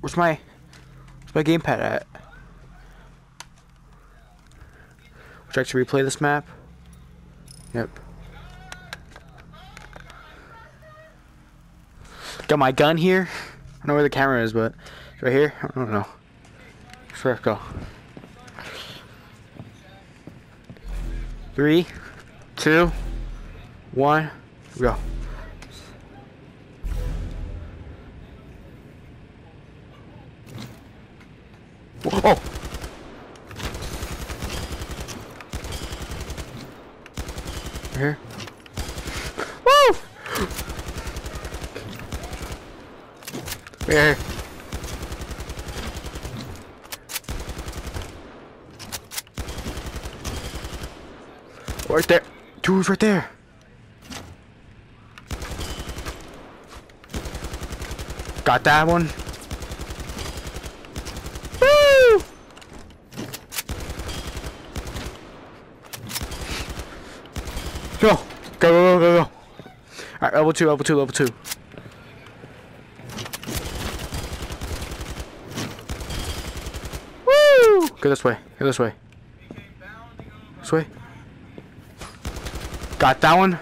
Where's my gamepad at? Would you like to replay this map? Yep. Got my gun here. I don't know where the camera is, but it's right here. I don't know. Let's go. 3, 2, 1, go. Oh! Right here. Woo! Right here. Right there. Dude's right there. Got that one. Woo! Go. Go. Alright, level 2. Woo! Go this way. This way. Got that one.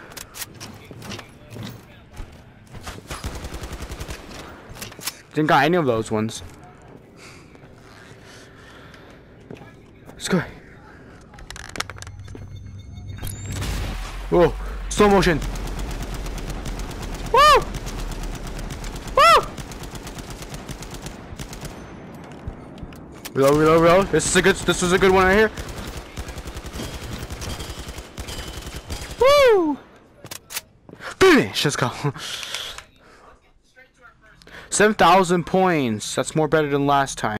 Didn't got any of those ones. Let's go. Whoa, slow motion. Woo! Woo! Reload. This is a good one right here. Woo! Finish. Let's go. 7,000 points. That's more better than last time.